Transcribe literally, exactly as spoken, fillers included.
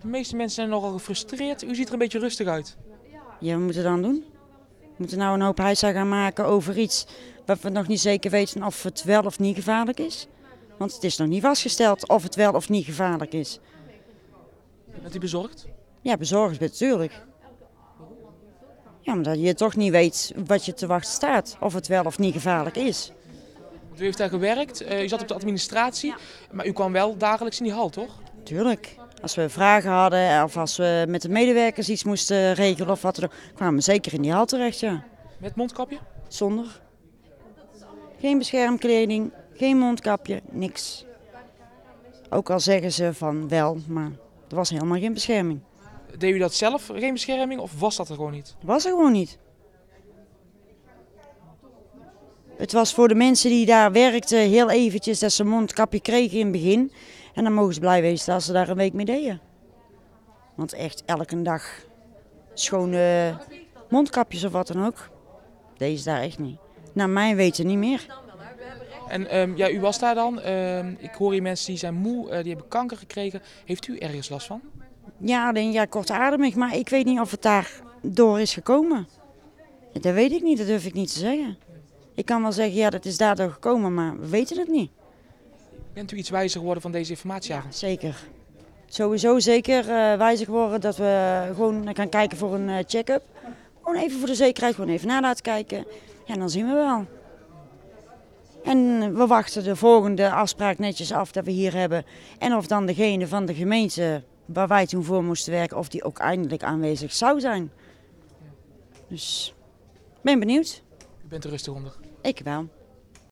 De meeste mensen zijn nogal gefrustreerd. U ziet er een beetje rustig uit. Ja, wat moeten we dan doen? We moeten nou een hoop heisa gaan maken over iets wat we nog niet zeker weten of het wel of niet gevaarlijk is. Want het is nog niet vastgesteld of het wel of niet gevaarlijk is. Bent u bezorgd? Ja, bezorgd natuurlijk. Ja, omdat je toch niet weet wat je te wachten staat. Of het wel of niet gevaarlijk is. U heeft daar gewerkt, uh, u zat op de administratie, maar u kwam wel dagelijks in die hal, toch? Tuurlijk. Als we vragen hadden of als we met de medewerkers iets moesten regelen of wat dan ook, kwamen we zeker in die hal terecht, ja. Met mondkapje? Zonder. Geen beschermkleding, geen mondkapje, niks. Ook al zeggen ze van wel, maar er was helemaal geen bescherming. Deed u dat zelf, geen bescherming, of was dat er gewoon niet? Dat was er gewoon niet. Het was voor de mensen die daar werkten heel eventjes dat ze een mondkapje kregen in het begin. En dan mogen ze blij wezen dat ze daar een week mee deden. Want echt elke dag schone mondkapjes of wat dan ook. Deze daar echt niet. Naar mijn weten niet meer. En um, ja, u was daar dan. Um, ik hoor hier mensen die zijn moe, uh, die hebben kanker gekregen. Heeft u ergens last van? Ja, alleen ja, kortademig, maar ik weet niet of het daar door is gekomen. Dat weet ik niet, dat durf ik niet te zeggen. Ik kan wel zeggen, ja, dat is daardoor gekomen, maar we weten het niet. Bent u iets wijzer geworden van deze informatieavond? Zeker. Sowieso zeker uh, wijzer geworden dat we gewoon gaan kijken voor een uh, check-up. Gewoon even voor de zekerheid, gewoon even na laten kijken. Ja, dan zien we wel. En we wachten de volgende afspraak netjes af dat we hier hebben. En of dan degene van de gemeente waar wij toen voor moesten werken, of die ook eindelijk aanwezig zou zijn. Dus, ben benieuwd. U bent er rustig onder? Ik wel.